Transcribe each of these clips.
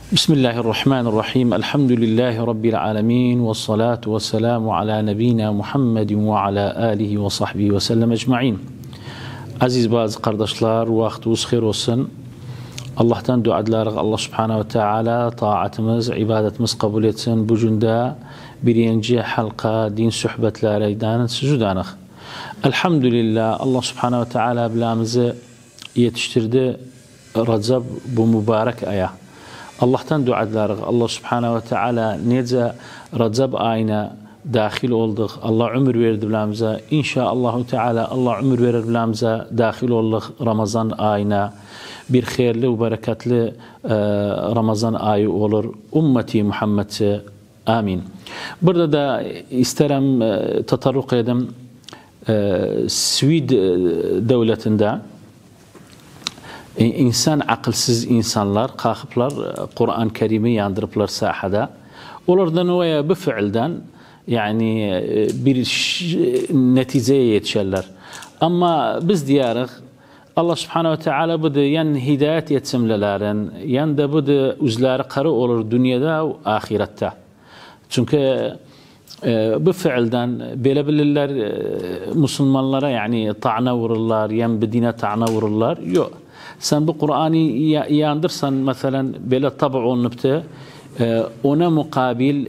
بسم الله الرحمن الرحيم. الحمد لله رب العالمين، والصلاة والسلام على نبينا محمد وعلى آله وصحبه وسلم أجمعين. Aziz bazı kardeşler, vaktiniz hayır olsun. Allah'tan dualarıq. Allah subhanahu wa ta'ala taatımız, ibadetimiz kabul etsin. Bu günde birinci halka din sohbetlerden sizudanıq. Elhamdülillah Allah subhanahu wa ta'ala bilamızı yetiştirdi. Recep bu mübarek aya. Allah'tan dualarıq. Allah subhanahu wa ta'ala nece Recep ayına dahil olduk. Allah ömür verdi bilamıza. İnşaallahu Teala Allah ömür verir bilamıza. Dahil olduk Ramazan ayına. Bir hayırlı ve bereketli Ramazan ayı olur. Ümmeti Muhammed'e amin. Burada da isterim tatarruk edim. Suid devletinde insan akılsız insanlar, kalkıplar, Kur'an-ı Kerim'i yandırıplar sahada. Onlardan oya bu fiilden yani bir neticeye yetişerler. Ama biz diyarıq Allah subhanahu wa ta'ala bu da yan hidayet yetsimlelerin, yan da bu da üzleri qarı olur dünyada ve ahirette. Çünkü bu fiilden böyle bilirler Müslümanlara yani ta'na vururlar, yan bedine ta'na vururlar. Yok. Sen bu Kur'an'ı yandırsan mesela böyle tabi olup ona mukabil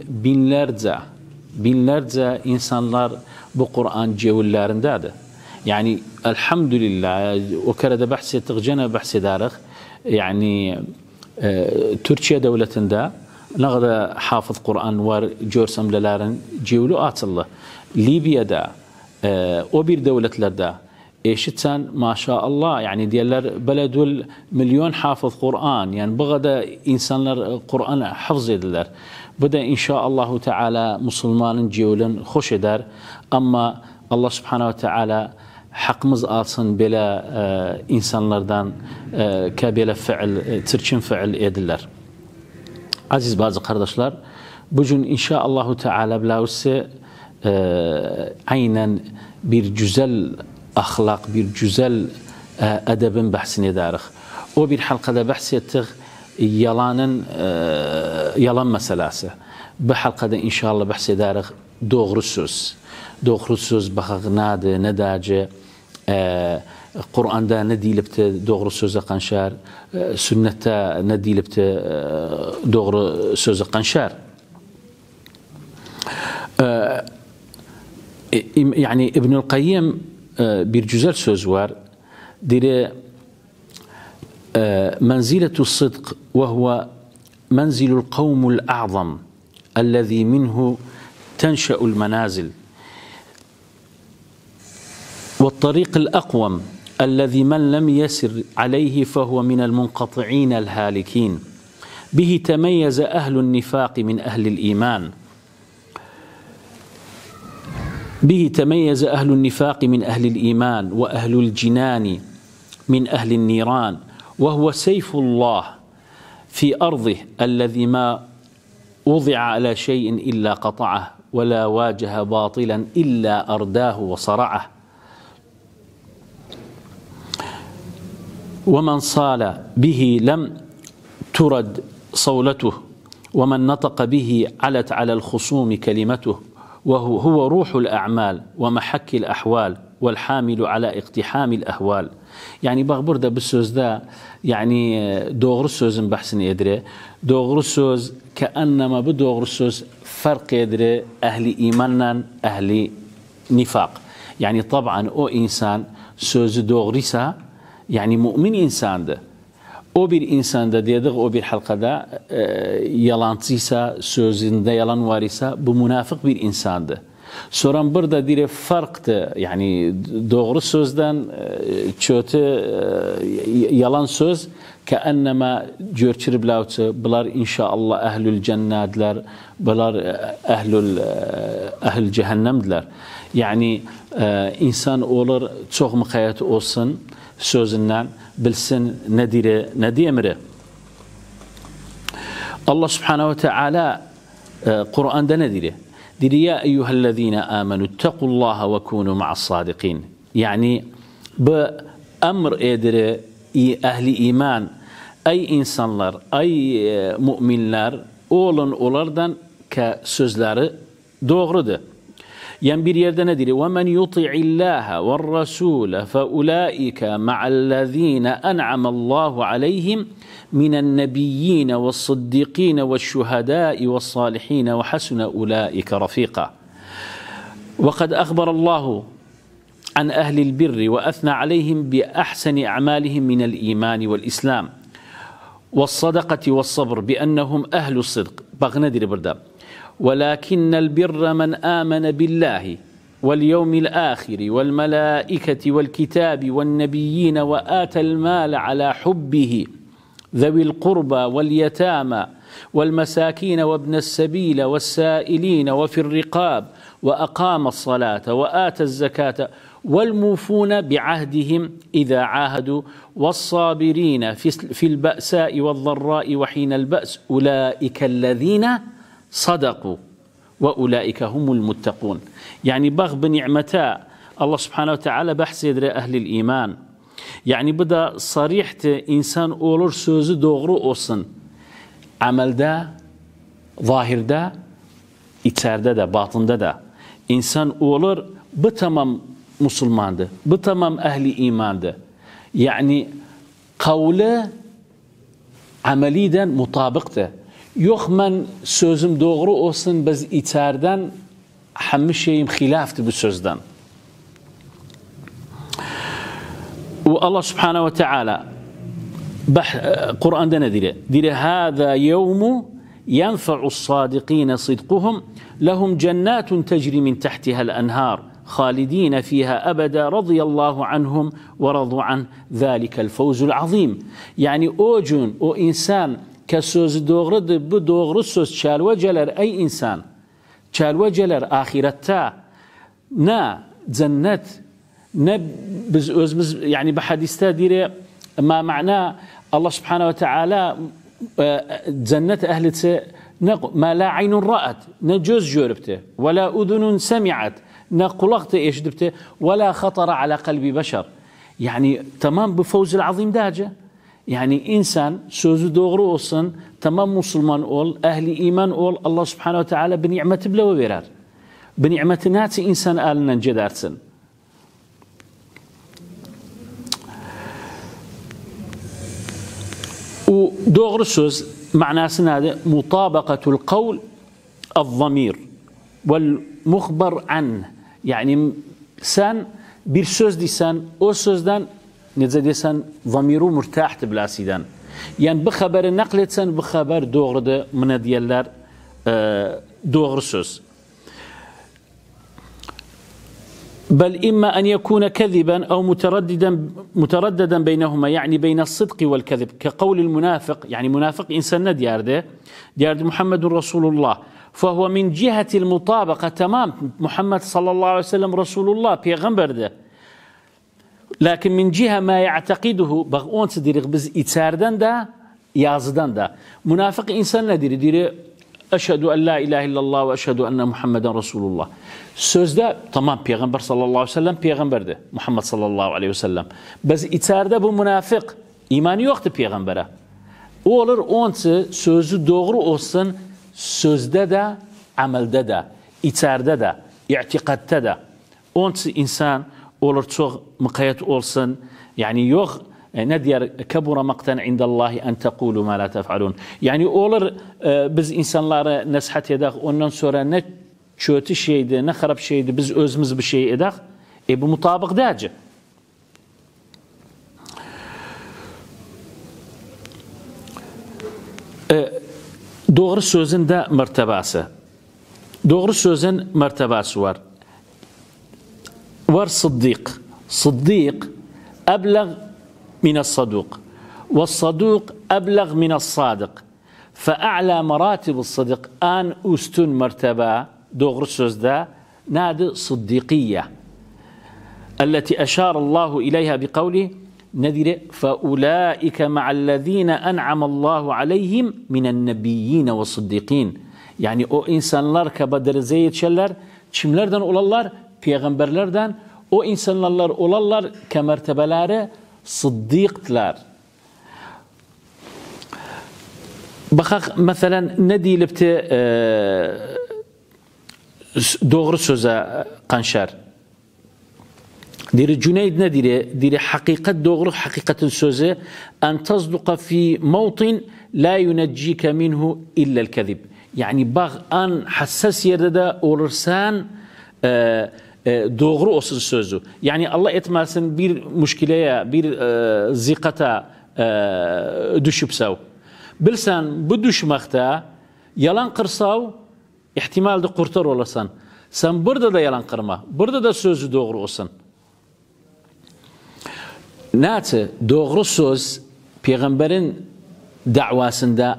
binlerce insanlar bu Kur'an cevillerindedir. Yani elhamdülillah o kerede bahsettik, gene bahsederik. Yani Türkiye devletinde ne kadar hafız Kur'an var görsemlelerin cevli atıldı. Libya'da o bir devletlerde eşitsen maşallah yani diyorlar beledül milyon hafız Kur'an yani bu kadar insanlar Kur'an'ı hafız ediler. Bu da inşaallahu Teala Müslümanın cevlini hoş eder ama Allah subhanahu wa ta'ala hakkımız alsın böyle insanlardan böyle fiil, çirkin fiil ediler. Aziz bazı kardeşler, bugün inşaallahu Teala bilawse aynen bir güzel ahlak, bir güzel edebin bahsini ederiz. O bir halkada bahsettik yalan meselesi. Bu halkada inşallah bahsederiz doğru söz. Doğru söz bakağınadı, ne derece Kur'an'da ne deyilip de doğru söze kanşar, sünnette ne deyilip de doğru söze kanşar. Yani İbnül Kayyim bir güzel söz var. Dire menziletu sıdk ve huve menzilul kavmul a'zam ellezî minhu tenşe'ul menazil والطريق الأقوم الذي من لم يسر عليه فهو من المنقطعين الهالكين به تميز أهل النفاق من أهل الإيمان به تميز أهل النفاق من أهل الإيمان وأهل الجنان من أهل النيران وهو سيف الله في أرضه الذي ما وضع على شيء إلا قطعه ولا واجه باطلا إلا أرداه وصرعه ومن صال به لم ترد صولته ومن نطق به علت على الخصوم كلمته وهو روح الأعمال ومحك الأحوال والحامل على اقتحام الأهوال. Yani bak burada bu sözde yani doğru sözün bahsini edire. Doğru söz keannama bu doğru söz fark edire ehli imanla ehli nifak. Yani taban o insan sözü doğruysa yani mümin insandı. O bir insanda dedik o bir halkada yalancıysa, sözünde yalan var ise bu münafık bir insandı. Sonra burada dire farktı. Yani doğru sözden kötü yalan söz keannema görçür bilavçı bunlar inşallah ehlül cennetler, bunlar ehl cehennemdiler. Yani insan olur çok mukayet olsun sözünden bilsin ne dire ne diyemire. Allah subhanahu wa ta'ala Kur'an'da ne dire? Dire ya eyyühellezine amenu ittakullaha ve kunu ma'as sadikin. Yani bu emr edire ehli iman ey insanlar, ey müminler, olun onlardan ki sözleri doğrudur. Yani bir yerde ne diyor? وَمَنْ يُطِعِ اللّٰهَ وَالرَّسُولَ فَأُولَٰئِكَ مَعَ الَّذ۪ينَ أَنْعَمَ اللّٰهُ عَلَيْهِمْ مِنَ النَّبِيِّينَ وَالصِّدِّيقِينَ وَالشُّهَدَاءِ وَالصَّالِحِينَ وَحَسُنَ أُولَٰئِكَ رَفِيقًا وَقَدْ أَخْبَرَ اللّٰهُ عن أهل البر وأثنى عليهم بأحسن أعمالهم من الإيمان والإسلام والصدقة والصبر بأنهم أهل الصدق بغندر بردا ولكن البر من آمن بالله واليوم الآخر والملائكة والكتاب والنبيين وآتى المال على حبه ذوي القربى واليتامى والمساكين وابن السبيل والسائلين وفي الرقاب وأقام الصلاة وآتى الزكاة والموفون بعهدهم إذا عاهدوا والصابرين في البأساء والضراء وحين البأس أولئك الذين صدقوا وأولئك هم المتقون. يعني بغ بنعمتا الله سبحانه وتعالى بحث يدري أهل الإيمان. يعني بدأ صريحة إنسان أولر سوزي doğru olsun. Amelde, zahirde, içeride de, batında da. İnsan olur, bu tamam Müslümandı, bu tamam ehli imandı. Yani kavle ameliden mutabıktı. Yok men sözüm doğru olsun, biz içeriden hamı şeyim hilaftı bu sözden. Ve Allah subhanahu ve teala Kur'an'da ne diyor? Diyor, hâzâ yevmu yenfa'us sâdikîne sıdkuhum lehum cennâtun tecri min tahtiha'l enhâr خالدين فيها أبدا رضي الله عنهم ورضوا عن ذلك الفوز العظيم. يعني أوجون أو إنسان كسوز دغرد بدغر سوز شالوجلر أي إنسان شالوجلر آخرتا نا جنة نبز يعني بحديثة ديرة ما معناه الله سبحانه وتعالى جنة أهل ما لا عين رأت نجوز جوربته ولا أذن سمعت نقلقت إيش دبته ولا خطر على قلب بشر. يعني تمام بفوز العظيم داجة. يعني إنسان سوز دوغرو olsun تمام مسلمان أول أهل إيمان أول الله سبحانه وتعالى بنعمة بلا وبرار بنعمة ناتي إنسان آلنا جدارسن. ودوغرو سوز معناه هذا مطابقة القول الضمير والمخبر عنه. Yani sen bir söz desen o sözden nece desen zamiru murtahtı bilasiden. Yani bu haberi nakletsen bu haber doğrudur. Mına diyorlar doğru söz. بل إما أن يكون كذبا أو مترددا بينهما يعني بين الصدق والكذب كقول المنافق. يعني منافق إنسان ديار محمد رسول الله فهو من جهة المطابقة تمام محمد صلى الله عليه وسلم رسول الله پیغمبر ده. لكن من جهة ما يعتقده بغون صديق بز إتساردن ده yazıdan da. Münafık insan nedir? Diyor, eşhedü en la ilahe illallah ve eşhedü enne Muhammeden Resulullah. Sözde tamam Peygamber sallallahu aleyhi ve sellem peygamberdi. Muhammed sallallahu aleyhi ve sellem. Biz içeride bu münafık imanı yoktu peygambere. O olur onca sözü doğru olsun sözde de, amelde de, içeride de, i'tikatte de. Onca insan olur çok mukayet olsun. Yani yok ne diyor? Kebura maktan indallahi en tekulu ma la tef'alun. Yani olur biz insanlara nasihat edek, ondan sonra ne kötü şeydi, ne harap şeydi, biz özümüz bir şey edek. Bu mutabık değil. Doğru sözün de mertebası. Doğru sözün mertebası var. Var sıddık. Sıddık أبلغ من الصدوق والصدوق أبلغ من الصادق فأعلى مراتب الصدق أن أستن مرتبة دوغر سوزدا نادي صديقية التي أشار الله إليها بقوله نذير فأولئك مع الذين أنعم الله عليهم من النبيين والصديقين. يعني o insanlar kabadar zeyt şeyler kimlerden olarlar? Peygamberlerden. O insanlar olarlar ki mertebeleri sıddıktılar. بخاخ مثلا ندي لبت doğru söze qanşar. Diri Cüneyd ne diri hakikat doğru hakikatin sözü en tazduqa fi mawtin la yuneccike minhu illa'l kezib. Yani bağ an hassas yerde de olursan doğru olsun sözü. Yani Allah etmesin bir müşkileye, bir zikata düşüpsav. Bilsen bu düşmekte yalan kırsav ihtimalde kurtar olasan. Sen burada da yalan kırma. Burada da sözü doğru olsun. Natı doğru söz peygamberin davasında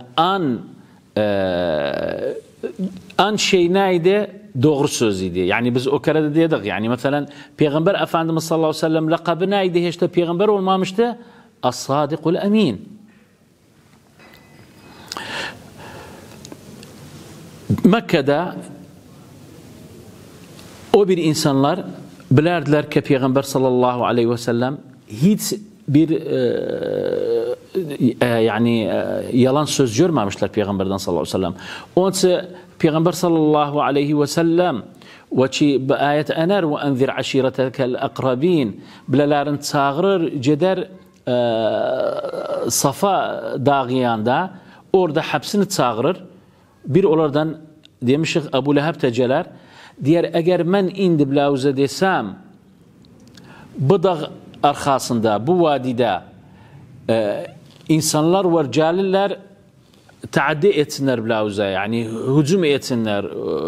an şey neydi? Doğru sözüydü. Yani biz o kere de dedik. Yani mesela Peygamber Efendimiz sallallahu aleyhi ve sellem lakabı neydi? İşte peygamber olmamıştı. As-Sadikul Emin. Mekke'de o bir insanlar bilerdiler ki Peygamber sallallahu aleyhi ve sellem hiç bir yani yalan söz görmemişler Peygamberden sallallahu aleyhi ve sellem. Onun için Peygamber sallallahu aleyhi ve sellem ve bu ayet ener ve enzir aşiretekel akrabin bilelerin çağırır ceder Safa dağıyanda orada hapsini çağırır. Bir onlardan demişik Ebu Leheb teceler diğer eğer men indi blauze desem bu dağ arkasında bu vadide insanlar var cahiller taaddi etsinler blauze yani hücum etsinler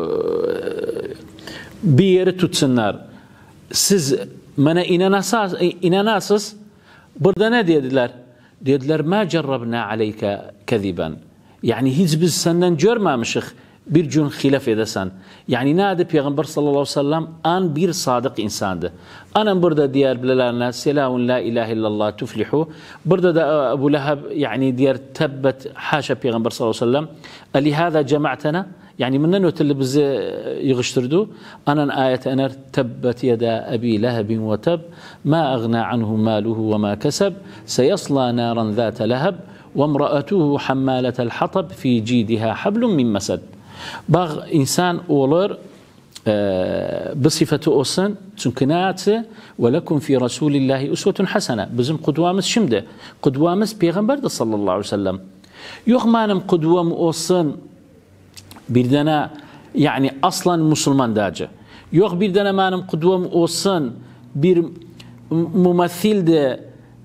bir yeri tutsunlar siz bana inanasız burada ne dediler? Dediler ma cerrabna aleyke keziben yani hiç biz senden görmemişik bir gün hilaf edesen. Yani nerede Peygamber sallallahu aleyhi ve sellem an bir sadık insandı. Anan burada diğer bilelerine selamun la ilahe illallah tuflihu. Burada da Ebu Leheb yani diğer tebbet haşa Peygamber sallallahu aleyhi ve sellem. Alihâzâ cema'tena yani bundan ötürü bizi yığıştırdı. Anan ayet ener tebbet yeda Ebi Lehebin ve teb ma agna anhu maluhu ve ma keseb seyasla naran zâte leheb ve emra'atuhu hammâletel hatab fi cidiha hablun min mesed. Bağ insan olur bu sıfatı olsun çünkü neyse ve lekum fi Rasulillahi usvetun hasene bizim kudvamız şimdi kudvamız Peygamber de sallallahu aleyhi ve sellem yok benim kudvam olsun bir tane yani aslan Müslüman dacı yok bir tane benim kudvam olsun bir mumethil de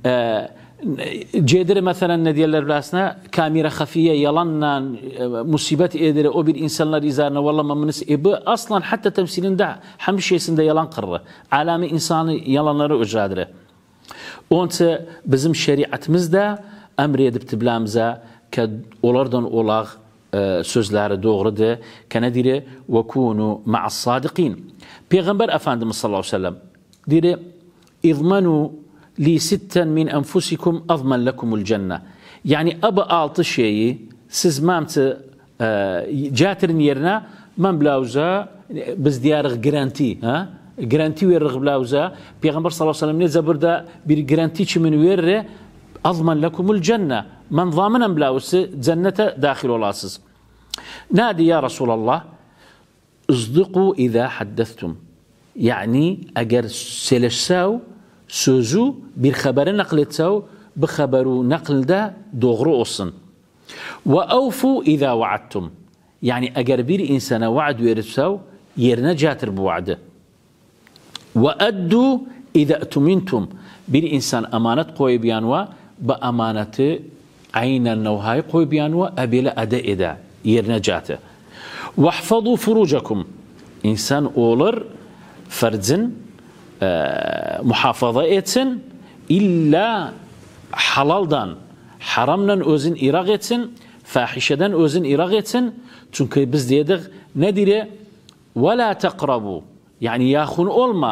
Cedire mesela ne diyorlar bilasına kamera hafiye yalanla musibet edere o bir insanlar izarına valla mamınız bu aslan hatta temsilinde hem şeysinde yalan kırır. Alemi insanı yalanları öcadır. Onun için bizim şeriatimizde emredip tiblamıza ki olardan olaq sözleri doğrudur. Kenedire ve kunu ma'as sadiqin. Peygamber Efendimiz sallallahu aleyhi ve sellem dire izmanu li sitten min enfusikum azman lekumul cennet. Yani bu altı şeyi siz mamtı catirin yerine man blauza biz diyarıq garanti garanti verir blauza Peygamber sallallahu aleyhi ve sellem ne zaburda bir garanti çimin verir azman lekumul cennet. Man zamanen blauzu cennete dahil olasız. Nadi ya Resulallah ızdıqu iza haddestum. Yani eğer seleşsav sözü bir haberi nakletsəv, bu haberu naklda doğru olsun. Ve avfu iza vaadtum. Yani eğer bir insana vaad verirsev, yerine catir bu vaadi. Ve addu iza etumintum. Bir insan amanet koyup yanva, bu amaneti aynen nevhayı koyup yanva, ebele ada eda, yerine catir. Vahfadu furucakum. İnsan olur, ferzin, muhafaza etsin illa halaldan haramdan özün iraq etsin fahişeden özün iraq etsin çünkü biz dedik nedir ve la taqrabu yani yaxun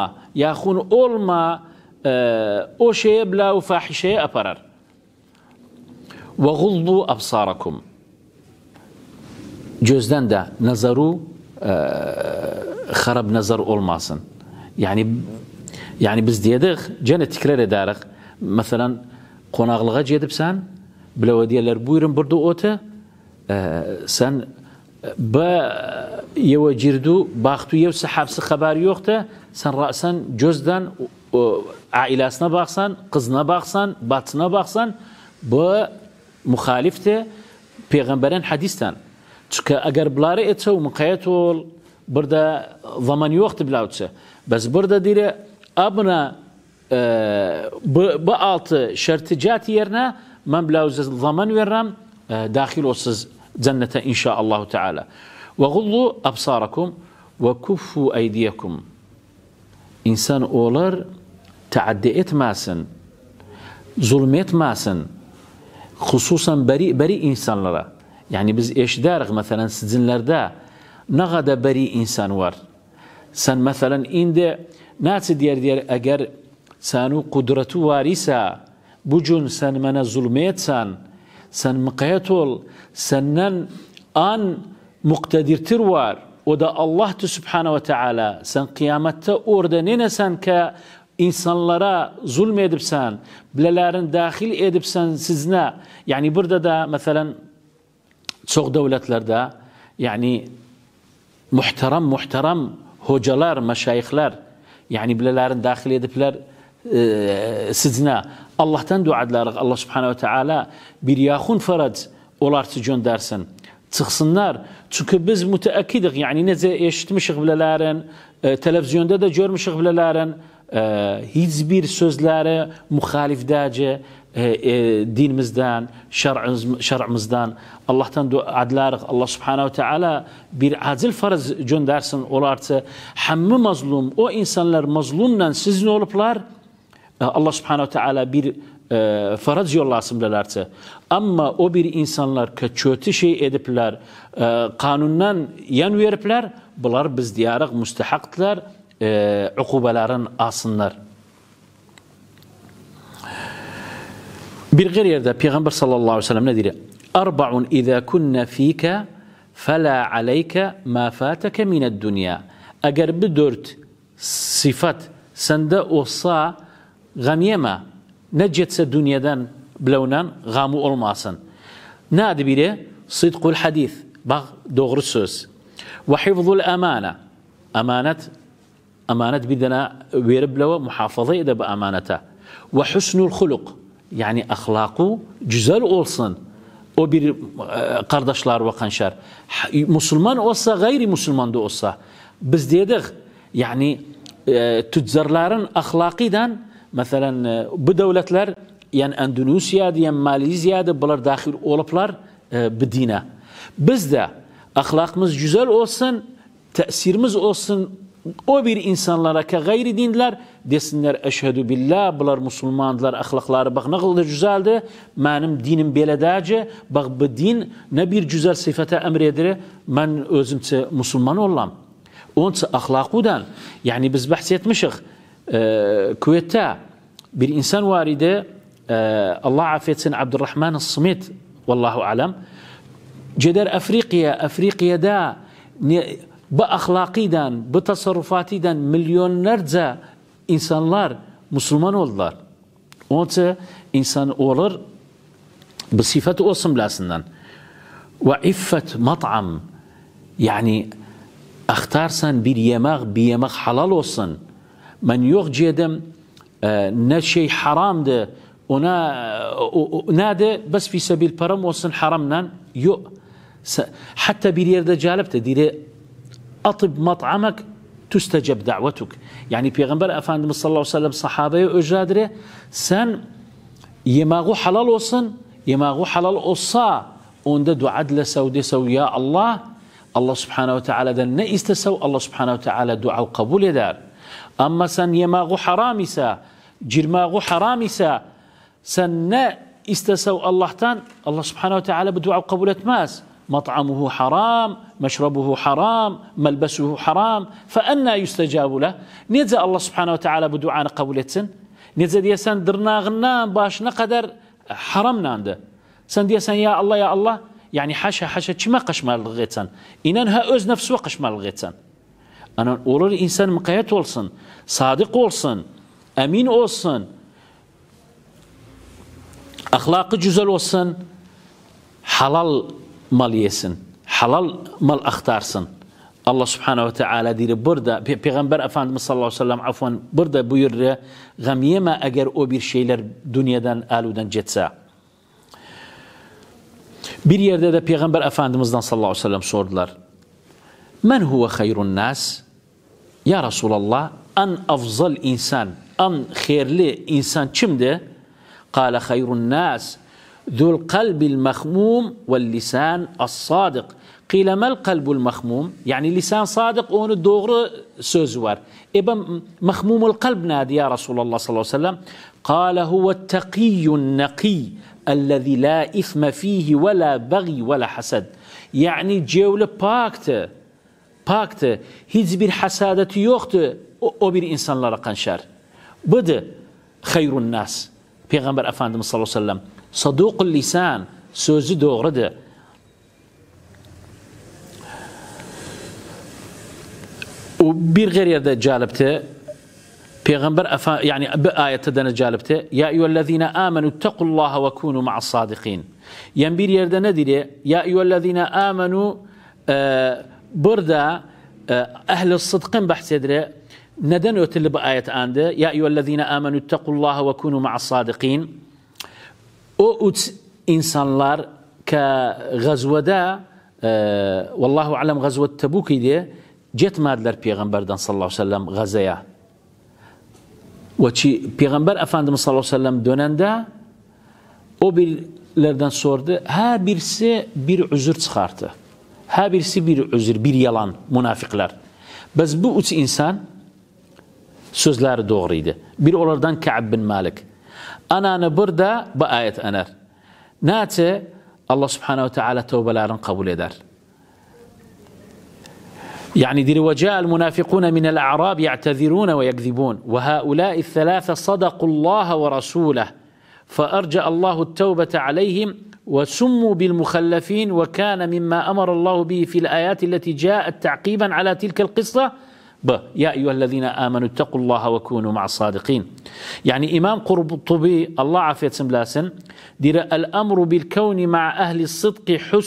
olma o şeye bla fahişeye aparar ve guldu absarakum gözden de nazaru harab nazar olmasın yani biz dedik gene tekrar ederek mesela konaklığa gedibsen bileve diyorlar buyurun burada otu سن با يوجردو باختو يو سحاب سخبار يوخته سن رأسا جزدان عائلاسنا باخسان قزنا باخسان باتنا باخسان با مخالفته پیغمبران حدیثتان چکه اگر بلاره اتسو مقایتول برده ضمان يوخت بلاوتسه بس برده دیره ابنا بآلت شرط يرنا من بلاوز ضمان ورم داخل وصز جنة إن شاء الله تعالى وغضوا أبصاركم وكفوا أيديكم إنسان أولر تعدئت ماسن ظلمت ماسن خصوصا بريء إنسان لرا يعني بز إيش دارغ مثلا سجنلردا نغدا بريء إنسان ور سن مثلا إند ناس ديار أجر سانو قدرته وارثة بجون سن من ظلمت سن مقيتول سنن آن مقتدر تروار ودا الله سبحانه وتعالى سن قيامته أوردنين سن كإنسان لرا ظلم يدبسان بلالارن داخل يدبسان سزنا يعني برده دا مثلا سوق دولة لردا يعني محترم هوجلار مشايخلار يعني بلالارن داخل يدبلار سزنا الله تندو عدلارغ الله سبحانه وتعالى برياخون فرد أولار تجون دارسن تخصنار چونك بز متأكد يعني نزا ايش تمشغ بلالارن تلفزيون دا جور مشغ بلالارن هيز بير سوزلاره مخالف داجه دين مزدان شرع مزدان الله تندو عدلارغ الله سبحانه وتعالى بير عادل فرز جون دارسن أولارت حم مظلوم او انسانlar مظلومنان sizin oluplar Allah Subhanahu wa Ta'ala bir farz yollasın bilerlerse ama o bir insanlar kötü şey edipler kanundan yan veripler bunlar biz diyarık müstehaklar ukubelerin asınlar. Bir gayri yerde Peygamber sallallahu aleyhi ve sellem ne diyor? Arba'un izâ kunna fîke felâ aleyke mâ fâteke mined dünya. Eğer bir dört sıfat sende olsa غميما نجت دنيا بلونان غامو olmasın. نادي بيره صدق الحديث باغ دوغر السوس وحفظ الأمانة أمانة بدنا ويربلو محافظة إذا بأمانته وحسن الخلق يعني أخلاقه جزال أولسن o bir kardeşler ve kanşar Müslüman olsa gayri Müslüman da olsa biz dedik yani tüccarların ahlakiden مثلا بدولتler yani Endonezya'da yani Malezya'da bunlar dahil oluplar bedine. Biz de ahlakımız güzel olsun, tesirimiz olsun o bir insanlara ki gayri dinler desinler eşhedü billah bunlar Müslümanlar ahlakları bak ne kadar güzeldi benim dinim beledacı bak bu din ne bir güzel sıfata emredir ben özümse Müslüman olam. Onsa ahlakudan yani biz bahsetmişik Kuveyt'te bir insan varide Allah affetsin Abdurrahman As-Smit vallahu alem ceder Afrika'da bu ahlakiden bu tasarrufatinden milyonlarca insanlar Müslüman oldular. Onsa insan olur bu sıfatı olsun bilasından ve iffet mat'am yani اختارسن bir yemek halal olsun. من يغجدم نشي حرام ده ونا ناده بس في سبيل برم وصن حرمنا يو حتى بيرير ده جالبته ديري أطب مطعمك تستجب دعوتك يعني پیغمبر افندimiz sallallahu aleyhi ve sellem sahabeye öjadire sen yemeğu halal olsun yemeğu halal olsa onda dua dilese ve dese ya Allah Allah subhanahu ve teala'dan ne istesev Allah subhanahu ve teala dua kabul eder. Ama sen yemeğu haram ise, cirmeğu haram ise, sen ne istesev Allah'tan, Allah subhanahu ve teala bu dua kabul etmez. Mat'amuhu haram, meşrabuhu haram, melbesuhu haram, fe enna yüstecabu leh. Nece Allah subhanahu ve teala bu duanı kabul etsin? Nece diye sen dırnağından başına kadar haramlandı. Sen diye sen ya Allah, yani haşa kime kaşmalık etsen? İnan ha öz nefsu kaşmalık etsen. Ana olur insan mukayet olsun, sadık olsun, emin olsun, ahlakı güzel olsun, halal مال يسن حلال مال أختارسن الله سبحانه وتعالى دير بردا پیغمبر افندم صلى الله عليه وسلم عفوا بردا بير غميما اگر او bir şeyler dünyadan aludan jetsa bir yerde de peygamber efendimizden sallallahu aleyhi ve sellem sordular men huve hayrun nas ya Resulallah en afzal insan en hayırlı insan kimdi قال خير الناس ذو القلب المخموم واللسان الصادق قيل ما القلب المخموم يعني لسان صادق اون doğru söz var مخموم القلب نادي يا رسول الله صلى الله عليه وسلم قال هو التقي النقي الذي لا إثم فيه ولا بغي ولا حسد يعني جولة باكت hiçbir hasadeti yoktu o bir insanlara kanşar budur hayrun nas Peygamber Efendimiz sallallahu aleyhi ve sellem sadukul lisan sözü doğrudur وبير غير يدا جالبته پیغمبر يعني بآية دنا جالبته يا أيها الذين آمنوا اتقوا الله وكونوا مع الصادقين ينبير يدا ندري يا أيها الذين آمنوا بردا أهل الصدقين بحث يدري ندن öteli بآية عنده يا أيها الذين آمنوا اتقوا الله وكونوا مع الصادقين o insanlar كغزوة والله أعلم غزوة تبوك دي jetmediler Peygamberden sallallahu aleyhi ve sellem Gazze'ye. Ve Peygamber Efendimiz sallallahu aleyhi ve sellem dönende o birlerden sordu. Ha birisi bir özür çıkarttı. Ha birisi bir özür, bir yalan, münafıklar. Biz bu üç insan sözleri doğruydu. Bir onlardan Ka'b bin Malik. Ana burada bu ayet anar. Nate Allah subhanehu ve teala tövbelerini kabul eder. يعني دير وجاء المنافقون من الأعراب يعتذرون ويكذبون وهؤلاء الثلاثة صدقوا الله ورسوله فأرجأ الله التوبة عليهم وسموا بالمخلفين وكان مما أمر الله به في الآيات التي جاءت تعقيبا على تلك القصة يا أيها الذين آمنوا اتقوا الله وكونوا مع الصادقين يعني إمام قرطبي الله عافية سملاسن دير الأمر بالكون مع أهل الصدق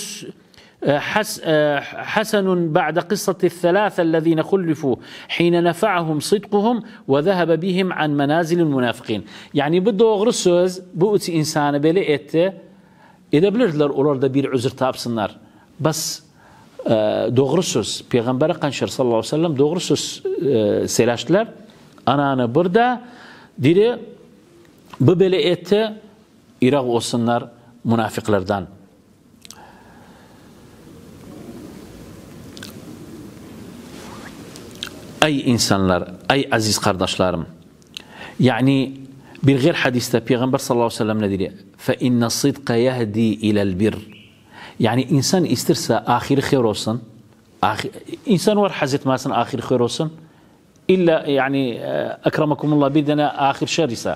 حسن بعد قصة الثلاثة الذين خلفوا حين نفعهم صدقهم وذهب بهم عن منازل المنافقين يعني بدوغر söz bu üç insanı böyle etti edebilirler onlar da bir özür tapsınlar bas doğru söz Peygamber'e kanşır sallallahu aleyhi ve sellem doğru söz selaştılar ana burada diri bu böyle etti Irak olsunlar münafıklardan Ey insanlar, ey aziz kardeşlerim. Yani bir gayr hadiste Peygamber sallallahu aleyhi ve sellem ne diyor? فَاِنَّ الصِّدْقَ يَهْدِي اِلَى الْبِرِّ Yani insan isterse ahiri hayır olsun. İnsan var haz etmesin ahiri hayır olsun. İlla yani ekramakumullah bir tane ahir şer ise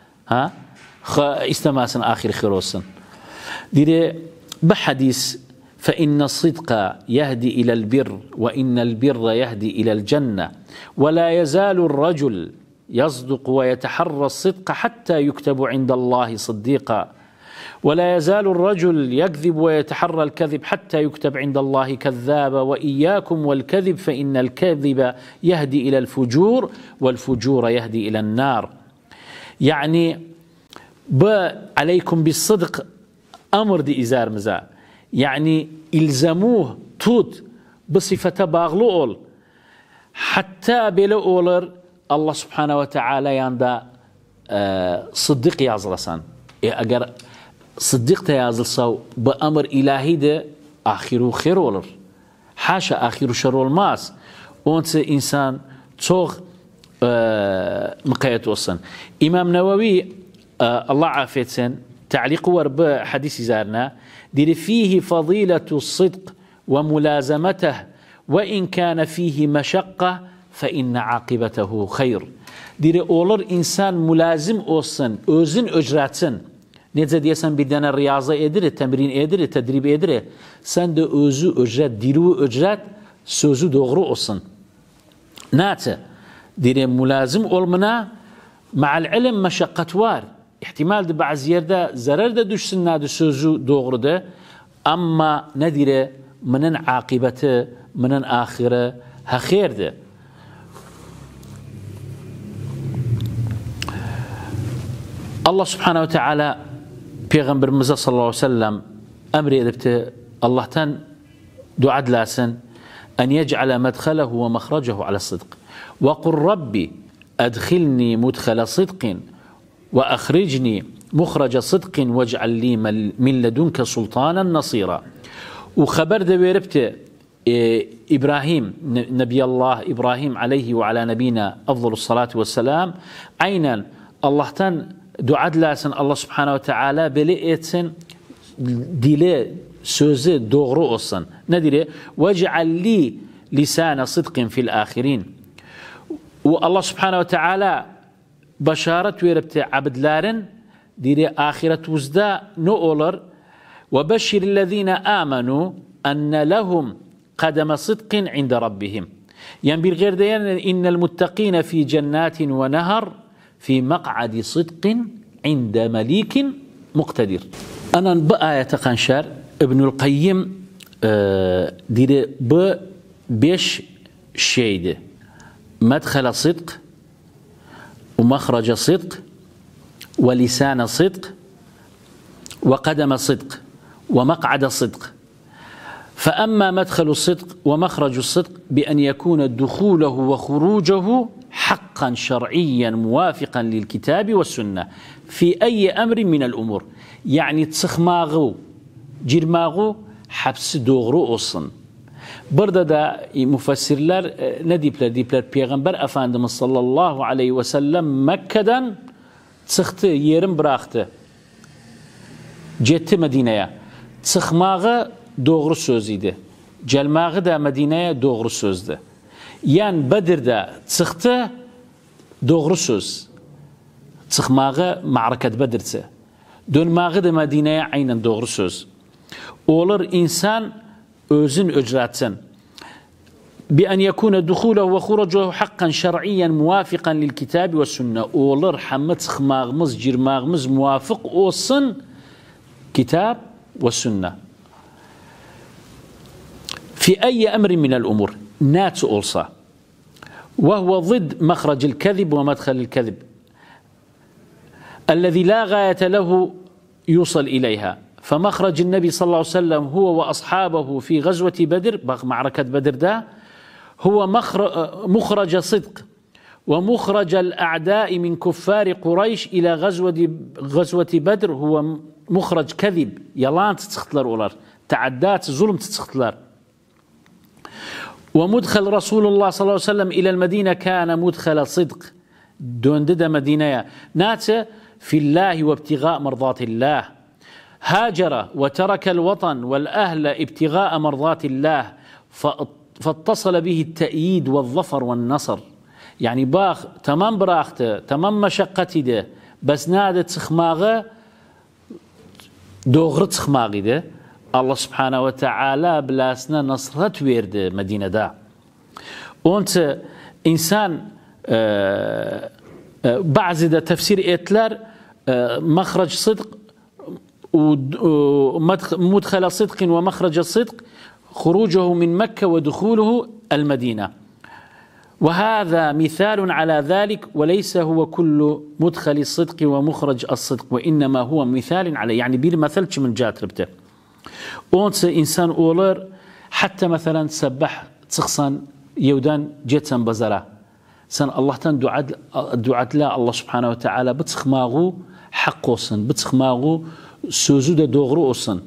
istemesin ahiri hayır olsun. Diyor bu hadis فإن الصدق يهدي إلى البر وإن البر يهدي إلى الجنة ولا يزال الرجل يصدق ويتحرى الصدق حتى يكتب عند الله صديقا ولا يزال الرجل يكذب ويتحرى الكذب حتى يكتب عند الله كذابا وإياكم والكذب فإن الكذب يهدي إلى الفجور والفجور يهدي إلى النار يعني عليكم بالصدق أمر دي إزار مزا يعني ilzamuh tut bu sıfata bağlı ol hatta böyle olur Allah subhanahu ve teala yanında sıddık yazılasan eğer sıddık da yazılsa bu emir ilahi de ahiru hayır olur haşa ahiru şer olmaz onun için insan çok mukayyet olsun İmam Nevevi Allah affetsin تعليق ورب حديث زارنا دير فيه فضيلة الصدق وملازمته وإن كان فيه مشقة فإن عاقبته خير دير أولر إنسان ملازم أوصن أوزن أجراتسن نيزا ديسان بدنا الرياضة إدري تمرين إدري تدريب إدري سند أوزو أجرات ديرو أجرات سوزو دوغرو أوصن ناتا دير ملازم أولمنا مع العلم مشقة وار احتمال de bazı yerde zarar da düşsün nadı sözü doğru da أما ندير من عاقبته من آخرة هخير ده. الله سبحانه وتعالى پیغمبر مزه صلى الله عليه وسلم أمر يدبت الله تن دعاء لاسن أن يجعل مدخله ومخرجه على الصدق وقل ربي أدخلني مدخل صدق وأخرجني مخرج صدق واجعل لي من لدنك سلطانا نصيرا. وخبر ده ويربت إبراهيم نبي الله إبراهيم عليه وعلى نبينا أفضل الصلاة والسلام عينا الله تن دعاء لاسن الله سبحانه وتعالى بلئتسن ديلي سوزي دوغرو أصلا ندري واجعل لي لسان صدق في الآخرين. والله سبحانه وتعالى بشارة ويربت عبد لارن ديري آخرة وزدا نؤولر وبشر الذين آمنوا أن لهم قدم صدق عند ربهم. يعني بالغير ديان إن المتقين في جنات ونهر في مقعد صدق عند مليك مقتدر. أنا بآية تقنشر ابن القيم ديري بيش شيء مدخل صدق ومخرج صدق ولسان صدق وقدم صدق ومقعد صدق. فأما مدخل الصدق ومخرج الصدق بأن يكون دخوله وخروجه حقا شرعيا موافقا للكتاب والسنة في أي أمر من الأمور. يعني تسخماغو جرماغو حبس دوغرو أصلا برده دا مفسرلر نديبلر پیغمبر افندم صلى الله عليه وسلم مكدن تسخت يرم براخته جت مدينه تسخماغه دوغرو سوزيده جلماغه دا مدينه دوغرو سوزده. يعني بدر دا تسخته دوغرو سوز تسخماغه معركه بدرته دون ماغه دا مدينه عينا دوغرو سوز. اولر انسان özün öcretsin بأن يكون دخوله وخروجه حقا شرعيا موافقا للكتاب والسنة. أولر حمد خماغمز جرماغمز موافق أوصن كتاب والسنة في أي أمر من الأمور نات أولصا وهو ضد مخرج الكذب ومدخل الكذب الذي لا غاية له يوصل إليها. فمخرج النبي صلى الله عليه وسلم هو وأصحابه في غزوة بدر معركة بدر ده هو مخرج صدق ومخرج الأعداء من كفار قريش إلى غزوة بدر هو مخرج كذب يلان تتختلر أولار تعدات ظلم تتختلر. ومدخل رسول الله صلى الله عليه وسلم إلى المدينة كان مدخل صدق دون دد مدينة نات في الله وابتغاء مرضات الله. هاجر وترك الوطن والأهل ابتغاء مرضات الله فاتصل به التأييد والظفر والنصر. يعني باخ تمام براخته تمام مشقتي ده بس نادة تخماغه دوغرت تخماغي ده الله سبحانه وتعالى بلاسنا نصرت ويرد مدينة ده. وانت إنسان بعض ده تفسير إتلر مخرج صدق ومدخل صدق ومخرج الصدق خروجه من مكة ودخوله المدينة. وهذا مثال على ذلك وليس هو كل مدخل الصدق ومخرج الصدق وإنما هو مثال على يعني بير مثلش من جاتربته. أنت إنسان أولر حتى مثلا سبح تسخصان يودان جيتسان بزرا سن الله تن دعاء لا الله سبحانه وتعالى بتسخماغو حقوسن بتسخماغو سوزود دوغرو أصلا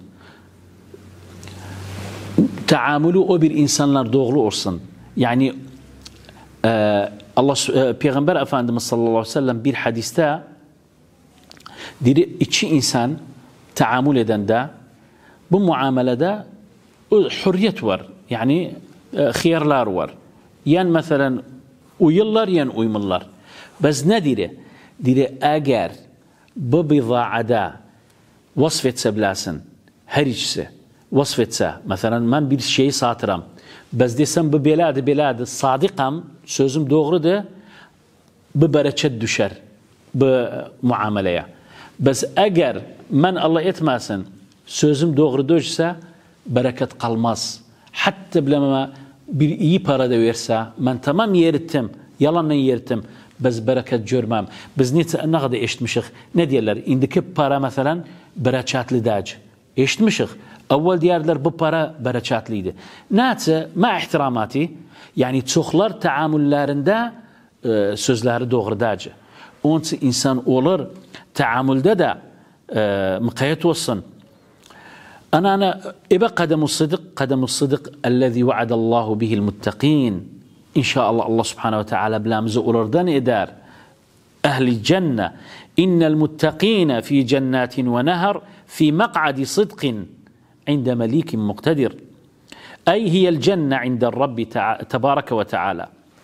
تعاملوا أو بالإنسان دوغرو أصلا. يعني الله پیغمبر افندم صلى الله عليه وسلم بير حديثتا دير إيشي إنسان تعامل دندا بمعاملة دا حرية ور يعني خيار لار ور ين مثلا ويلر ين ويملر بس نديره دير أجر ببضاعة دا وصفة سبلاسن هريجسه وصفة مثلا من bir şey satıram بس desem bu belad صادقam sözüm doğrudur bu bereket düşer bu muameleye. Bes eğer men Allah etmesin sözüm doğru değilse بركة قلماس حتى بلا ما يبارا دويرسا من تمام يرتم يلا نيرتم بس بركة جرمام بزنيت نغد إيش مشخ نديلر عندك بارا مثلا بركات لداج إيش مشخ أول ديار لر ببارا بركات ليده نات مع احتراماتي يعني تسخلر تعامل لارندا سوزلار دوغر داج أنت إنسان أولر تعامل دا مقايت وصن أنا إبا قدم الصدق الذي وعد الله به المتقين إن شاء الله سبحانه وتعالى بلامز أولردان إدار أهل الجنة إن المتقين في جنات ونهر في مقعد صدق عند مليك مقتدر أي هي الجنة عند الرب تبارك وتعالى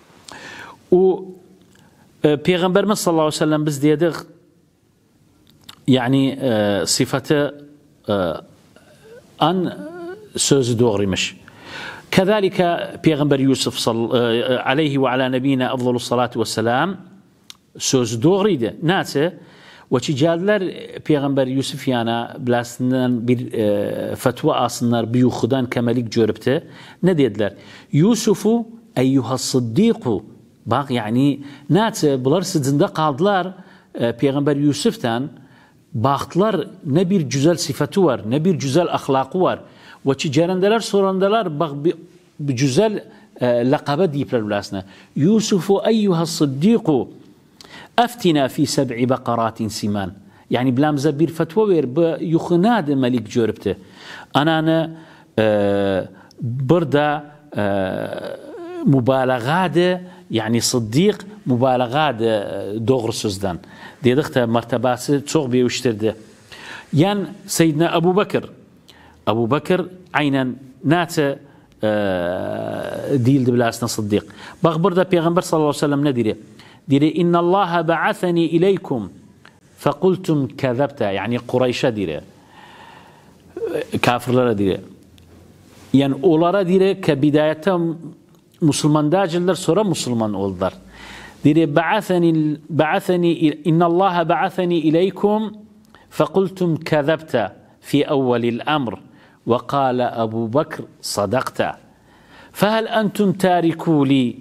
وبيغمبر صلى الله عليه وسلم بزديدغ يعني صفة أن سوز دوغري مش كذلك بيغمبر يوسف عليه وعلى نبينا أفضل الصلاة والسلام سوز دوغري ده ناسه وتجادلر بيغمبر يوسف يانا بلاستنان فتوى أصنار بيوخدان كملك جوربته نديدلر يوسف أيها الصديق باق يعني ناسه بلرس زندق عضلار بيغمبر يوسف تان باختلار نبير جزال صفتوار نبير جزال أخلاقوار وتجارندلار سورندلار بجزال لقب ديبلر بلاسنا يوسف أيها الصديق أفتنا في 7 بقرات سمان يعني بلام زبير فتوير بيخناد ملك جوربته أنا بردا مبالغات يعني صديق مبالغات دوغر سوزدان دي دخته مرتبات تسوق بيوشترده ين سيدنا أبو بكر عينا نات ديل دبلاسنا صديق بخبر ده بيغمبر صلى الله عليه وسلم نديره ديره إن الله بعثني إليكم فقلتم كذبت يعني قريش ديره كافر لرا ديره يعني أولارا ديره كبداية مسلمان داجلر سورة مسلمان أولدر ديره بعثني إن الله بعثني إليكم فقلتم كذبت في أول الأمر وقال أبو بكر صدقت فهل أنتم تاركوا لي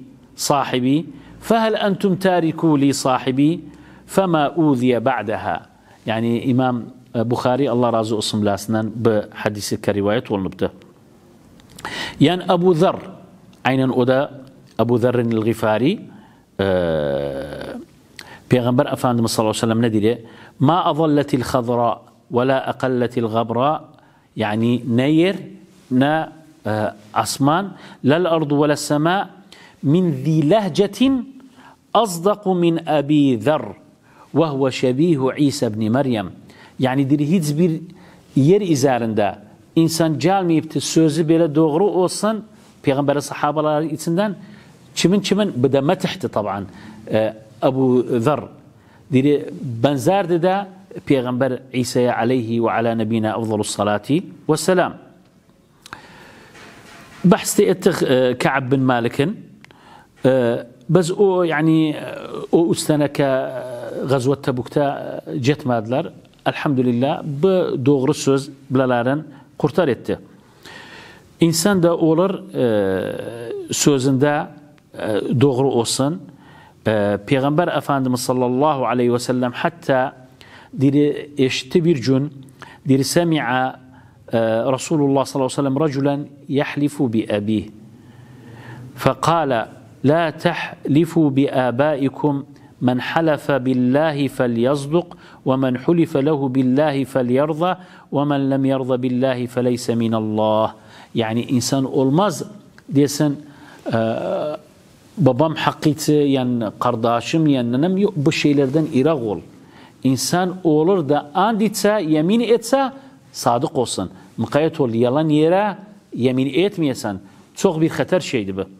صاحبي فما أوذي بعدها يعني إمام بخاري الله رازق اسم لاسنان بحديث كرواية والنبتة يعني أبو ذر عينا أدا أبو ذر الغفاري بيغمبر أفاندم صلى الله عليه وسلم نديره ما أظلت الخضراء ولا أقلت الغبراء يعني نير نا عصمان لا الأرض ولا السماء من ذي لهجة أصدق من أبي ذر وهو شبيه عيسى بن مريم يعني دير هيتز بير ير إزارندا إنسان جالمي بتسوزي بلا دوغرو أصلا بيغمبر الصحابة الله يتسندان چمن بدا ما تحت طبعا أبو ذر دير بنزار دا بيغمبر عيسى عليه وعلى نبينا أفضل الصلاة والسلام بحث كعب بن مالك بس يعني استنك غزوة تبوكتا جت مادلر الحمد لله بدوغ رسوز بلالارن قرطاريته إنسان دا أولر سوزن دا دوغر أوصن بيغمبر أفاندم صلى الله عليه وسلم حتى دير يشتبر جن دير سمع رسول الله صلى الله عليه وسلم رجلا يحلف بأبيه فقال لا تحلفوا بآبائكم من حلف بالله فليصدق ومن حلف له بالله فليرضى ومن لم يرضى بالله فليس من الله يعني إنسان أولماز ديسن babam hakkıytı yani kardeşim yani nenem bu şeylerden irağol. İnsan olur da and etse, yemin etse sadık olsun. Mukayyet ol, yalan yere yemin etmeyesen çok bir hater şeydi bu.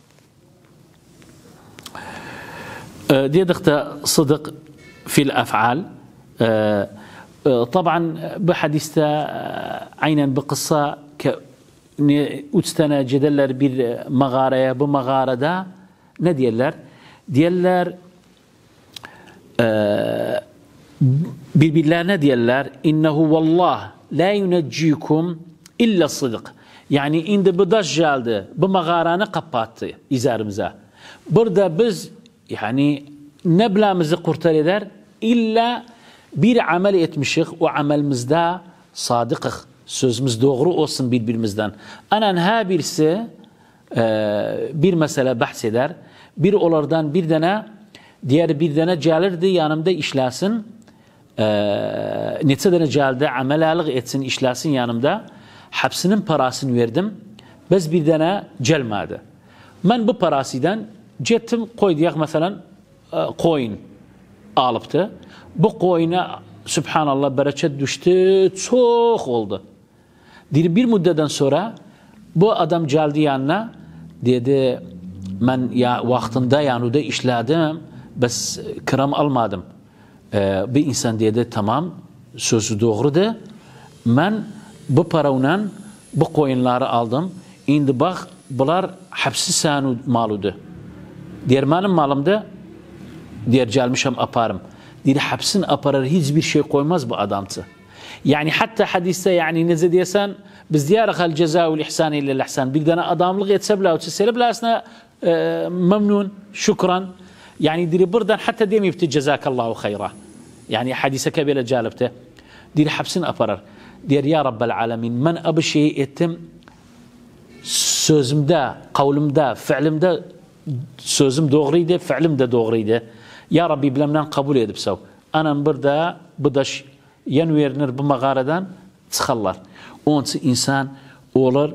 ديدخت صدق في الأفعال طبعا بحديثة عينا بقصة أتستنا جدلر بالمغارة بمغارة دا نديلر ديلر بالله نديلر إنه والله لا ينجيكم إلا الصدق Yani indi bu daş geldi. Bu mağaranı kapattı izarımıza. Burada biz yani ne bilamızı kurtar eder? İlla bir amel etmişik. O amelimizde sadıkık. Sözümüz doğru olsun birbirimizden. Anan ha birisi bir mesele bahseder. Bir olardan bir dene, diğer bir dene gelirdi yanımda işlesin. Neçə dənə gəldi, əməlalıq etsin, işləsin yanımda. Hapsinin parasını verdim. Biz bir dənə gəlmədi. Mən bu parasıdan getdim, qoyduyaq məsələn qoyun alıbdı. Bu qoyuna Subhanallah bərəkət düşdü, çox oldu. Bir müddətdən sonra bu adam gəldi yanına, dedi, mən vaxtında yanıda işlədim, bəs kıram almadım. Bir insan dedi, tamam, sözü doğrudur. Mən bu parayla bu koyunları aldım. İndi bax, bunlar hapsi sənin malıdır. Deyir, mənim malımdır. Deyir, gəlmişəm aparım. Deyir, hapsin aparır, hiçbir şey koymaz bu adamcı. Yani hatta hadiste yani necə deyəsən, biz deyərək el-cəzâul ihsan illel-ihsan. Bir dənə adamlıq etsə bilə, sələ biləsinə memnun, şükran. Yani deyir, buradan hatta deməyibdi cəzâkallahu xeyra. Yani hadisəke belə gəlibdi. Deyir, hapsini aparır. Deyir, ya Rabbel alemin, mən bu şeyi ettim. Sözümdə, qavlımda, fiilimdə sözüm doğruydu, fiilim də doğruydu. Ya Rabbi biləmdən kabul edibsə. Anam burada, bu da yan verilir bu mağaradan çıxarlar. Onun için insan olur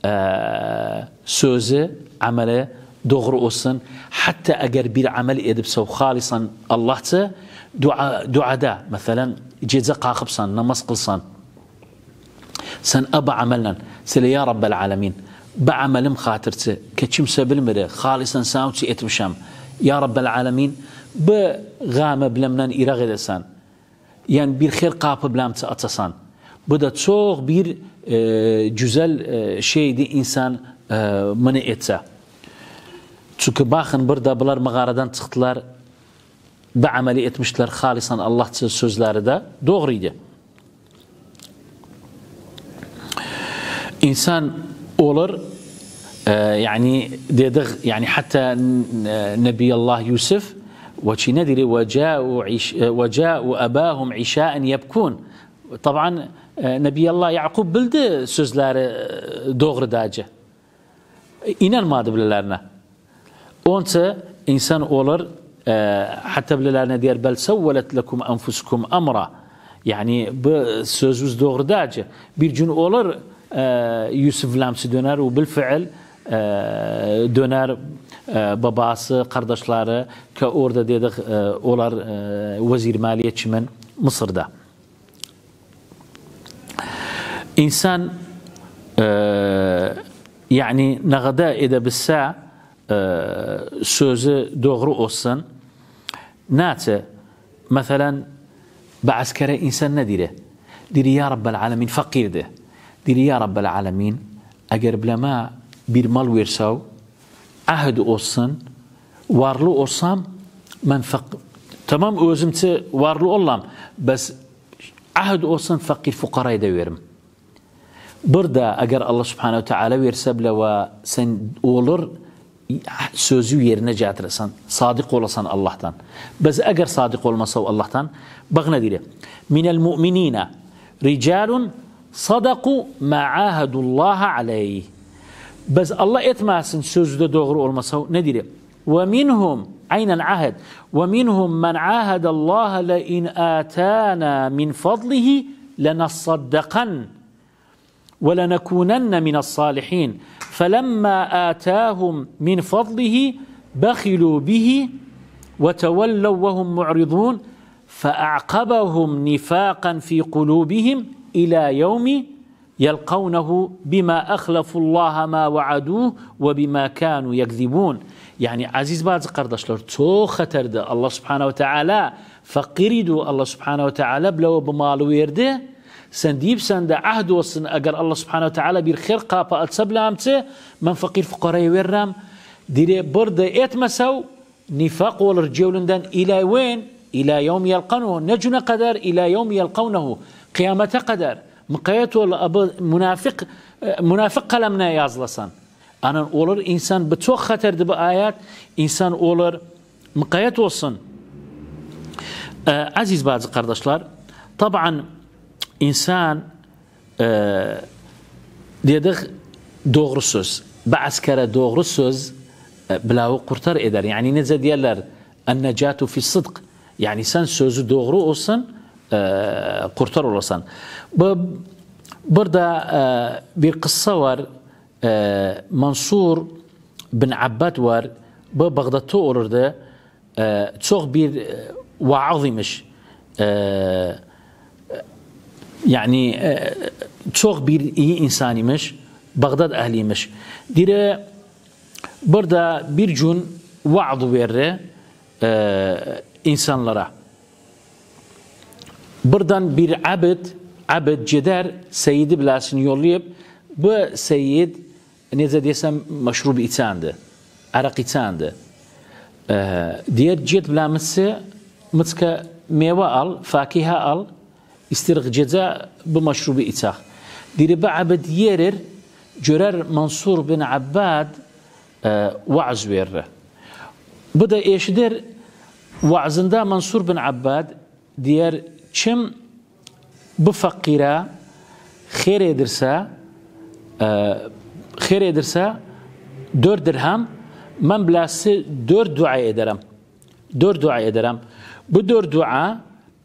sözü, ameli doğru olsun. Hatta eğer bir amel edibsə, xalisan Allah'tı, duada, mesela gecə qalxıbsan, namaz qılsan, sen aba amellen, söyle ya Rabbel alemin, bu amelim xatirçi, ki kimsə bilmir, xalisan sən üçün etmişəm. Ya Rabbel alemin, bu qamə biləmdən iraq edəsən, yani bir xeyr qapı biləmçi açasan. Bu da çok bir güzel şeydi insan məni etsə. Çünkü bakın burada bunlar mağaradan çıxdılar, bu ameli etmişler xalisan Allahçı sözləri də doğruydu. İnsan olur, yani dedik, yani hatta Nebiyallah Yusuf وشي ندري وجاءوا أباهم عشاء يبكون. طبعا Nebi Allah Yaqub bildi sözleri doğru dacı. İnanmadı bilelerine. Onca insan olur, hatta bilelerine diyor, bel sevvelet lekum enfusukum amra. Yani bu sözümüz doğru dacı. Bir gün olur, Yusuf lamsi döner ve bilfiil döner babası, kardeşleri ki orada dedik onlar vezir maliyetçimin Mısır'da. İnsan yani ne kadar edebilse sözü doğru olsun. Nate mesela بعسكرة إنسان نديره ديري يا رب العالمين فقير ديري يا رب العالمين أجرب لما بيرمال ويرساو عهد olsun, varlı olsam ben tamam özümse varlı olam, bas ahd olsun fakir fukaraya da veririm. Burada eğer Allah Subhanahu ve Teala verse bile ve sen olur sözü yerine getirirsen, sadık olasan Allah'tan. Bas eğer sadık olmasa Allah'tan, bak ne diyor? Minel mu'minine ricalun sadaku ma'ahadullaha aleyh. Bas Allah etməsin sözdə doğru olmasa ne diyor? Ve minhum aynen ahd ve minhum men ahada Allah la in atana min fadlihi lanasaddaqan ve lanakunanna min as-salihin falamma atahum min fadlihi bakhilu bihi ve tevallaw ve hum mu'ridun fa'aqabahum nifaqan fi qulubihim ila yawmi يلقونه بما أخلفوا الله ما وعدوه وبما كانوا يكذبون. Yani aziz bazı kardeşler çok xəterdir. Allah Subhanahu ve Teala fakiridir. Allah Subhanahu ve Teala bile bu malı verdi. Sen deyibsən də ahd olsun, eğer Allah Subhanahu ve Teala bir xeyr qapı açsa biləmçi, mən fakir fuqaraya veririm. Dire burada etməsəv nifaq olur cevlinden ila wen ila yevm yelqanuhu. Ne güne kadar? İla yevm yelqavnehu. Kıyamete kadar. Mıqayet ol münafık kalemine yazlasan. Anan olur insan bu çok hatırdı bu ayet. İnsan olur mıqayet olsun. Aziz bazı kardeşler, taban insan dedik doğru söz. Bazı kere doğru söz bilavu kurtar eder. Yani nece diyorlar? En-necatu fi's-sıdk. Yani sen sözü doğru olsun, kurtar olasın. Burada bir kıssa var. Mansur bin Abbad var. Bu Bağdat'ta olurdu. Çok bir vaaz imiş. Yani çok bir iyi insan imiş. Bağdat ehliymiş. Dire burada bir gün vaaz verir insanlara. Buradan bir abid ceder Seyyid'i bilasını yollayıp bu Seyyid nece desem meşrub içandı. Arak içandı. Diğer ced bilaması mıtka meyve al, fakiha al, istirq ceza bu meşrubu içak. Dire bu abid yerir görer Mansur bin Abbad vaaz verir. Bu da eşidir vaazında Mansur bin Abbad diğer kim bu fakire khir edirse 4 dirhem ben bilası 4 dua ederim. 4 dua ederim. Bu 4 dua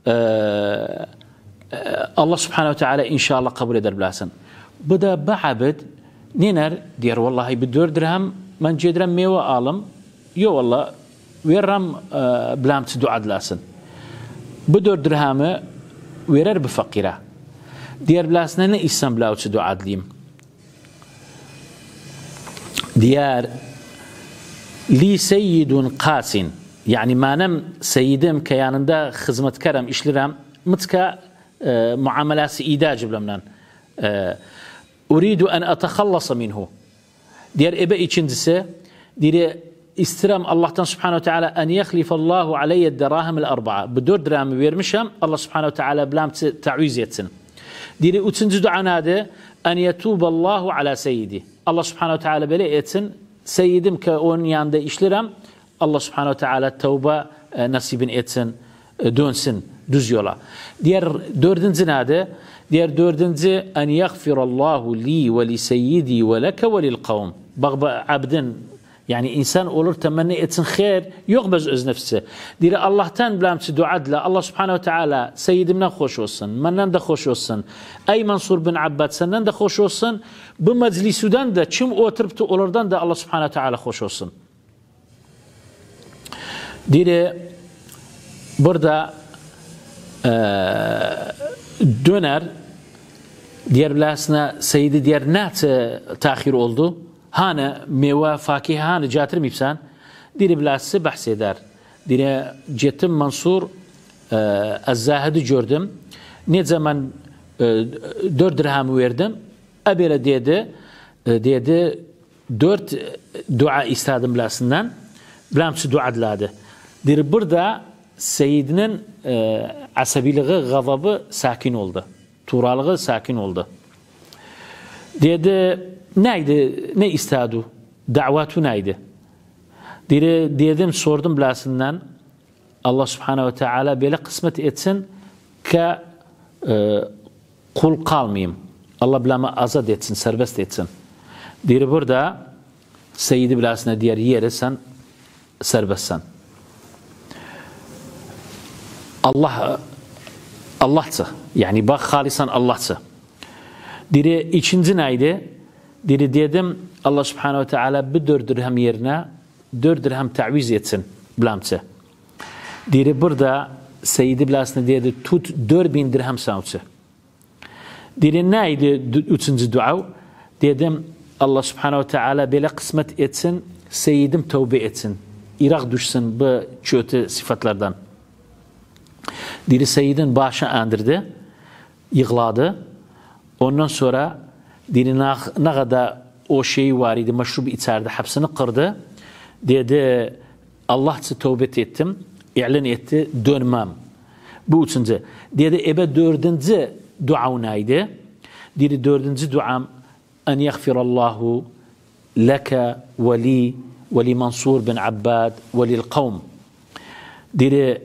Allah subhanehu ve teala inşallah kabul eder bilasın. Bu da bu abid niner diyor vallahi bu 4 dirhem ben cedirem meyve alım. Yo vallahi veririm bilamtı dua dilasın. Bu 4 dirhemi verir bir fakire. Diğer bilasına ne istem bilavtı dua dileyim. Diğer li seyyidun qasin. Yani manem seyyidim ki yanında hizmetkarım, işlerim, mıtka muamelası idacı bilemden. Uridu en atakallasa minhu. Diğer ebe içincisi, diğer istirem Allah'tan subhanehu ve teala en yehlifallahu aleyye derahim el-arba'a. Bu 4 dirhemi vermişim, Allah subhanehu ve teala bilamtı ta'viz etsin. Diğer üçüncü dua nedir? En yetuballahu ala seyyidi. Allah subhanehu ve teala böyle etsin. Seyyidim ki onun yanında işlerim, Allah subhanehu ve teala tevbe nasibin etsin, dönsün düz yola. Diğer dördüncü nedir? Diğer dördüncü en yaghfirallahu li ve li seyyidi ve leke ve lil kavm. Bak abdin yani insan olur temenni etsin hayır yok bez öz nefsi. Diğer Allah'tan bilamtı duadla Allah subhanehu ve teala seyyidimden hoş olsun, benden de hoş olsun. Ey Mansur bin Abbad senden de hoş olsun. Bu meclisudan da kim oturup da olurdan da Allah subhanehu ve teala hoş olsun. Diğer burada döner diğer bilasına Seyyidi diğer ne tahir oldu? Hani meyve fakih hani catır mıysan? Diğer bilası bahseder. Diğer cetim Mansur az-Zahid'i gördüm. Ne zaman 4 dirhem verdim. Abele dedi 4 dua istedim bilasından. Bilamsı dua diladı. Diğer burada Seyyidinin asabiliği, gazabı sakin oldu. Turalığı sakin oldu. Dedi, neydi, ne istedi? Davatu neydi? Dedim, sordum bilasından, Allah subhanehu ve teala böyle kısmet etsin ki kul kalmayayım. Allah bilama azad etsin, serbest etsin. Dedi burada, Seyyidi bilasına diğer yere sen serbestsen. Allah'tı. Yani bak halisan Allah'tı. Dire ikinci neydi? Dire dedim Allah subhanehu ve teala bir 4 dirhem yerine 4 dirhem ta'viz etsin bilamtı. Dire burada Seyyidi bilasını dedi tut 4000 dirhem savcı. Dire neydi üçüncü dua? Dedim Allah subhanehu ve teala böyle kısmet etsin, Seyyidim tövbe etsin. Irak düşsün bu kötü sıfatlardan. Diri Seyyid'in başını andırdı, yıkladı. Ondan sonra diri ne kadar o şeyi var idi, meşrubu içeride hapsini kırdı. Dedi Allah'ça tövbe ettim, ilan etti, dönmem. Bu üçüncü. Dedi ebe 4. dua neydi? دير الدور زدو عام أن يغفر الله لك ولي ولمنصور بن عباد وللقوم دير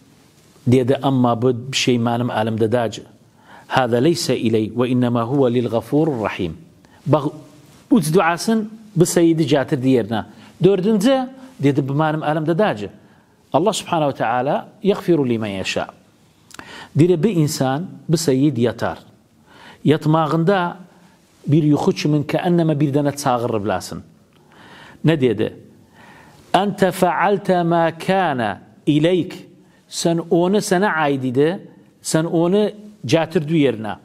أما بد بشيء ما نم ألم دداج هذا ليس إلي وإنما هو للغفور الرحيم وتدو عاسن بسيد جاتر ديرنا دور دنزا ديد بما نم ألم دداج الله سبحانه وتعالى يغفر لمن يشاء دير بإنسان بسيد يتار يتماغندا بير يخش من كأنما بيردنا تصاغر بلاسن نديده أنت فعلت ما كان إليك سنؤون سنة عايدة سنؤون جاتر دويرنا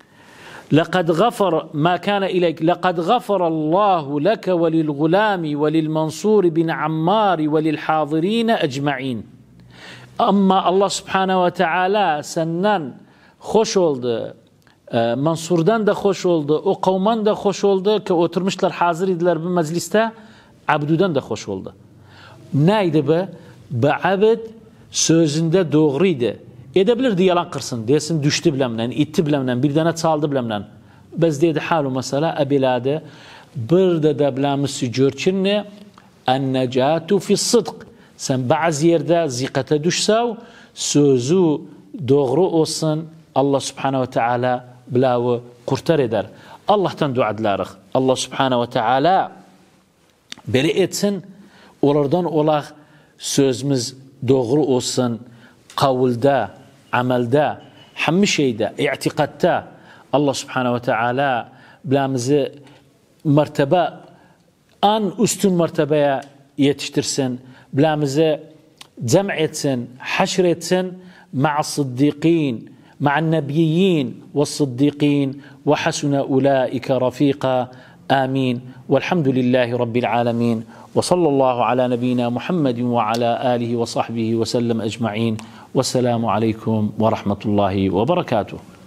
لقد غفر ما كان إليك لقد غفر الله لك وللغلام وللمنصور بن عمار وللحاضرين أجمعين أما الله سبحانه وتعالى سنن خوش oldu Mansur'dan da hoş oldu, o kavman da hoş oldu ki oturmuşlar hazır idiler bu mecliste, Abdu'dan da hoş oldu. Neydi bu? Bu abd sözünde doğruydu. Edebilirdi yalan kırsın, desin düştü bilemden, itti bilemden, bir tane çaldı bilemden. Biz dedi halu mesela abilade burada da bilemisi görçinne en-necatu fi's-sıdq. Sen bazı yerde zikate düşsev sözü doğru olsun Allah subhanahu ve teala بلاو قرتر در الله تندو عدلارخ الله سبحانه وتعالى beri etsin olardan olar sözümüz doğru olsun kavulda amelde hammi şeyde i'tikatta Allah subhanahu ve teala bilamızı mertebe an üstün mertebeye yetiştirsin bilamızı cem etsin haşr etsin ma'a sıddiqin مع النبيين والصديقين وحسن أولئك رفيقا آمين والحمد لله رب العالمين وصلى الله على نبينا محمد وعلى آله وصحبه وسلم أجمعين والسلام عليكم ورحمة الله وبركاته.